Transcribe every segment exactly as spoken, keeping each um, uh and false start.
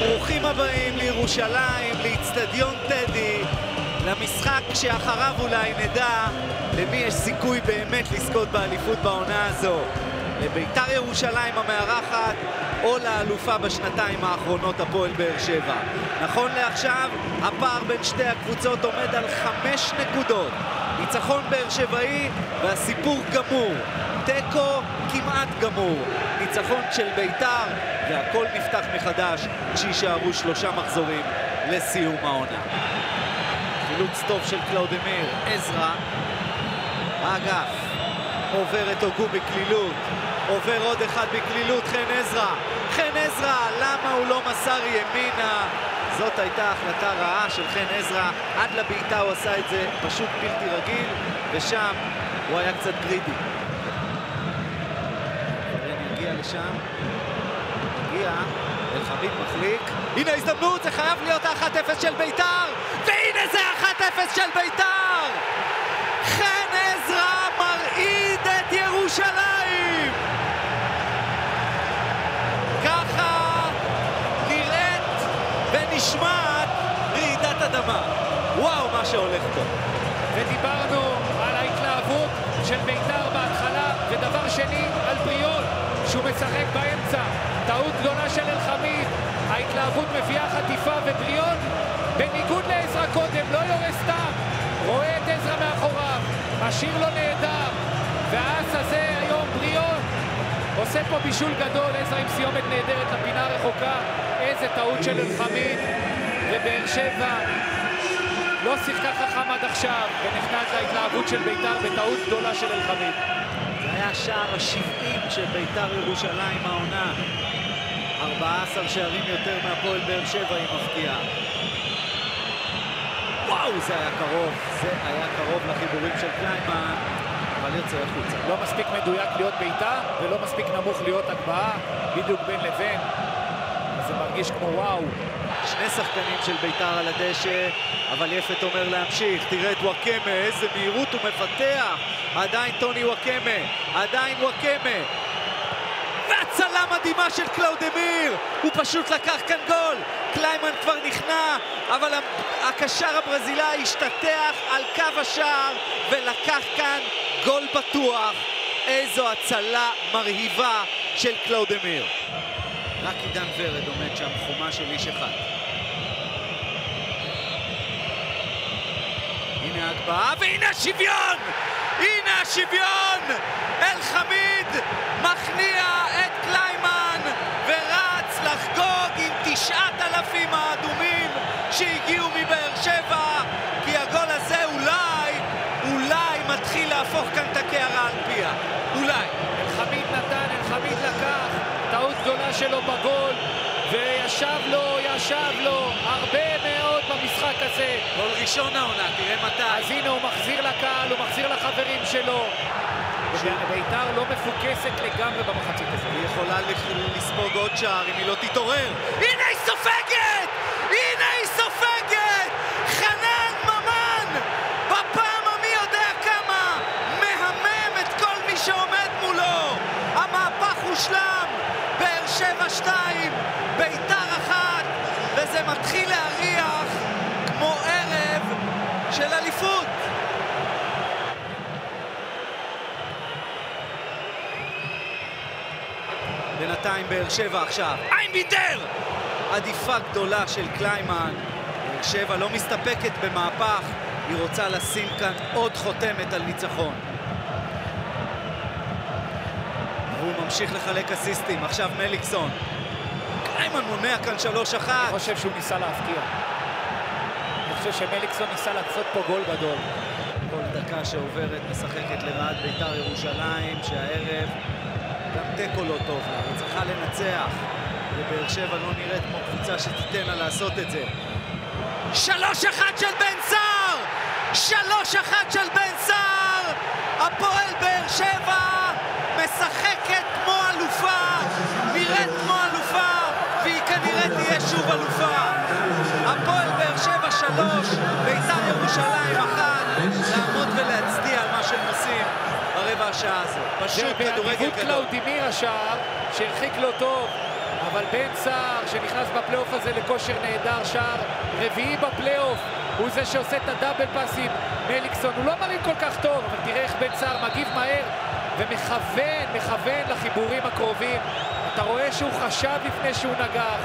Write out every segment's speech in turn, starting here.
ברוכים הבאים לירושלים, לאצטדיון טדי, למשחק שאחריו אולי נדע למי יש סיכוי באמת לזכות באליפות בעונה הזו. לביתר ירושלים המארחת או לאלופה בשנתיים האחרונות הפועל באר שבע. נכון לעכשיו, הפער בין שתי הקבוצות עומד על חמש נקודות. ניצחון באר שבעי והסיפור גמור. תיקו כמעט גמור. ניצחון של ביתר והכל נפתח מחדש כשישארו שלושה מחזורים לסיום העונה. חילוץ טוב של קלאודמיר, עזרא, האגף, עובר את אוגו בקלילות, עובר עוד אחד בקלילות, חן עזרא, חן עזרא, למה הוא לא מסר ימינה? זאת הייתה החלטה רעה של חן עזרא, עד לבעיטה הוא עשה את זה פשוט בלתי רגיל, ושם הוא היה קצת גרידי. ברן יגיע לשם, הגיע, אלחמיד מחליק, הנה הזדמנות, זה חייב להיות אחת אפס של ביתר, והנה זה אחת אפס של ביתר! חן עזרא מרעיד את ירושלים! ככה נראית ונשמעת רעידת אדמה. וואו, מה שהולך פה. ודיברנו על ההתלהבות של ביתר בהתחלה, ודבר שני, על בריאון, שהוא משחק באמצע. טעות גדולה של אלחמיד, ההתלהבות מביאה חטיפה, ובריאון, בניגוד לעזרא קודם, לא יורה סתם. רואה את עזרא מאחוריו, השיר לו נהדר, והאס הזה היום בריאון. עושה פה בישול גדול, עזרא עם סיומת נהדרת לפינה רחוקה. איזה טעות של אלחמיד, ובאר שבע לא שיחקה חכם עד עכשיו, ונכנס להתלהבות של ביתר בטעות גדולה של אלחמיד. זה היה השער ה-שבעים של ביתר ירושלים העונה. ארבעה עשר שערים יותר מהפועל באר שבע היא מפתיעה. וואו, זה היה קרוב, זה היה קרוב לחיבורים של קליימן, אבל יוצא החוצה. לא מספיק מדויק להיות בעיטה, ולא מספיק נמוך להיות הגבהה, בדיוק בין לבין. זה מרגיש כמו וואו. שני שחקנים של ביתר על הדשא, אבל יפת אומר להמשיך. תראה את וואקמה, איזה מהירות הוא מפתח. עדיין טוני וואקמה, עדיין וואקמה. והצלה מדהימה של קלאודמיר. הוא פשוט לקח כאן גול. קליימן כבר נכנע, אבל הקשר הברזילאי השתטח על קו השער ולקח כאן גול בטוח. איזו הצלה מרהיבה של קלאודמיר. רק עידן ורד עומד שם, חומה של איש אחד. הנה ההגבהה, והנה השוויון! הנה השוויון! אלחמיד מכניע את קליימן ורץ לחגוג עם תשעת אלפים האדומים שהגיעו מבאר שבע, כי הגול הזה אולי, אולי מתחיל להפוך כאן את הקערה על פיה. אולי. אלחמיד נתן, אלחמיד לקח. טעות גדולה שלו בגול, וישב לו, ישב לו, הרבה מאוד במשחק הזה. גול ראשון העונה, תראה מתי. אז הנה הוא מחזיר לקהל, הוא מחזיר לחברים שלו. ביתר לא מפוקסת לגמרי במחצית הזאת. היא יכולה לספוג עוד שער אם היא לא תתעורר. הנה היא סופגת! הנה היא סופגת! חנן ממן! בפעם המי יודע כמה! מהמם את כל מי שעומד מולו! המהפך הושלם! באר שבע שתיים, ביתר אחת, וזה מתחיל להריח כמו ערב של אליפות. בינתיים באר שבע עכשיו, איינבינדר! עדיפה גדולה של קליימן. באר שבע לא מסתפקת במהפך, היא רוצה לשים כאן עוד חותמת על ניצחון. והוא ממשיך לחלק אסיסטים, עכשיו מליקסון. קליימן מונע כאן שלוש אחת. אני חושב שהוא ניסה להפתיע. אני חושב שמליקסון ניסה לעשות פה גול גדול. כל דקה שעוברת משחקת לרעת ביתר ירושלים, שהערב גם תיקו לא טוב לה, היא צריכה לנצח. ובאר שבע לא נראית כמו קבוצה שתיתן לה לעשות את זה. שלוש אחת של בן סער! שלוש אחת של בן סער! הפועל באר שבע משחקת כמו אלופה, נראית כמו אלופה, והיא כנראה תהיה שוב אלופה. הפועל באר שבע שלוש, ביתר ירושלים אחת, לעמוד ולהצדיע על מה שהם עושים ברבע השעה הזאת. פשוט כדורגל גדול. קלאודמיר השער, שהרחיק לו טוב, אבל בן סער שנכנס בפלייאוף הזה לכושר נהדר, שער רביעי בפלייאוף, הוא זה שעושה את הדאבל פאס עם מליקסון. הוא לא מרים כל כך טוב, אבל תראה איך בן סער מגיב מהר ומכוון, מכוון לחיבורים הקרובים. אתה רואה שהוא חשב לפני שהוא נגח.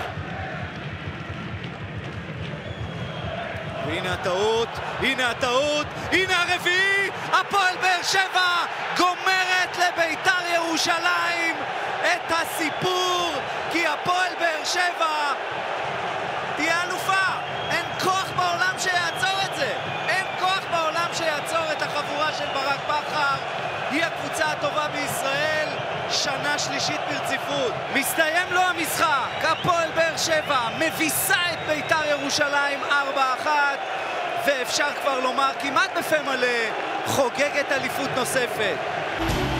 והנה הטעות, הנה הטעות, הנה הרביעי, הפועל באר שבע גומרת לביתר ירושלים את הסיפור, כי הפועל באר שבע תהיה אלופה. אין כוח בעולם שיעצור את זה, אין כוח בעולם שיעצור את החבורה של ברק בכר. היא הקבוצה הטובה בישראל, שנה שלישית ברציפות. מסתיים לו המשחק, הפועל באר שבע מביסה את ביתר ירושלים ארבע אחת, ואפשר כבר לומר כמעט בפה מלא, חוגגת אליפות נוספת.